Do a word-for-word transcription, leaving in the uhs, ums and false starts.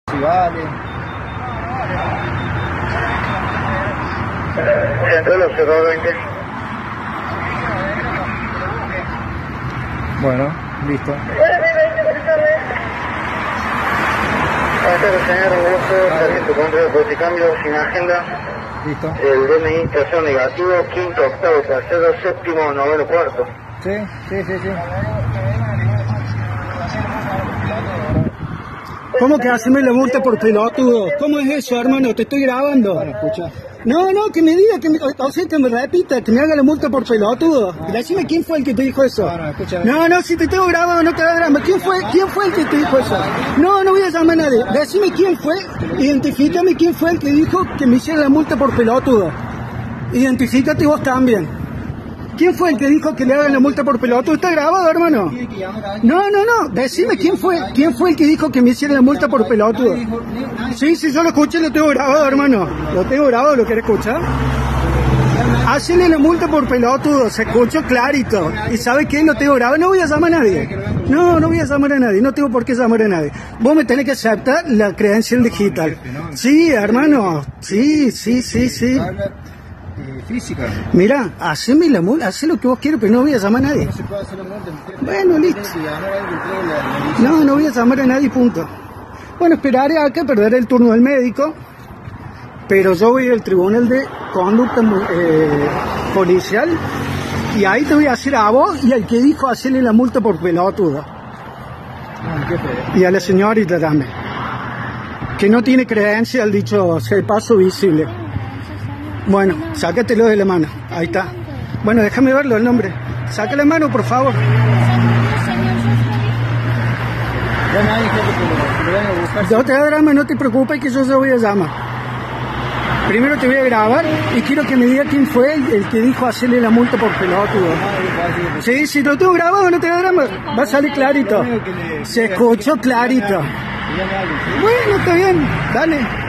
Si vale. Entre los cero veinte. Bueno, listo. Sargento contra el porticambio sin agenda. Listo. El D N I tracción negativo, quinto, octavo, tercero, séptimo, noveno, cuarto. Sí, sí, sí, sí. ¿Cómo que haceme la multa por pelotudo? ¿Cómo es eso, hermano? Te estoy grabando. Bueno, escucha. No, no, que me diga, que me, o sea, que me repita, que me haga la multa por pelotudo. Decime quién fue el que te dijo eso. No, no, escucha. No, no, si te tengo grabado no te da drama. ¿Quién fue, quién fue el que te dijo eso? No, no voy a llamar a nadie. Decime quién fue, identifícame quién fue el que dijo que me hiciera la multa por pelotudo. Identifícate vos también. ¿Quién fue el que dijo que le hagan la multa por pelotudo? ¿Está grabado, hermano? No, no, no. Decime quién fue, quién fue el que dijo que me hiciera la multa por pelotudo. Sí, sí, yo lo escuché, lo tengo grabado, hermano. Lo tengo grabado, ¿lo querés escuchar? Hacele la multa por pelotudo, se escuchó clarito. ¿Y sabe qué? Lo tengo grabado. No voy a llamar a nadie. No, no voy a llamar a nadie. No tengo por qué llamar a nadie. Vos me tenés que aceptar la credencial digital. Sí, hermano. Sí, sí, sí, sí. Física. Mira, haceme la multa, hacé lo que vos quieras, pero no voy a llamar a nadie. No se puede hacer la multa. Bueno, listo. No, no voy a llamar a nadie, punto. Bueno, esperaré acá, perderé el turno del médico, pero yo voy al tribunal de conducta eh, policial y ahí te voy a hacer a vos y al que dijo hacerle la multa por pelotudo. Y a la señorita también, que no tiene credencial, dicho sea de paso, visible. Bueno, sácatelo de la mano. Ahí está. Bueno, déjame verlo el nombre. Saca la mano, por favor. No te da drama, no te preocupes que yo se voy a llamar. Primero te voy a grabar y quiero que me diga quién fue el, el que dijo hacerle la multa por pelotudo. Sí, si lo tengo grabado, no te da drama. Va a salir clarito. Se escuchó clarito. Bueno, está bien. Dale.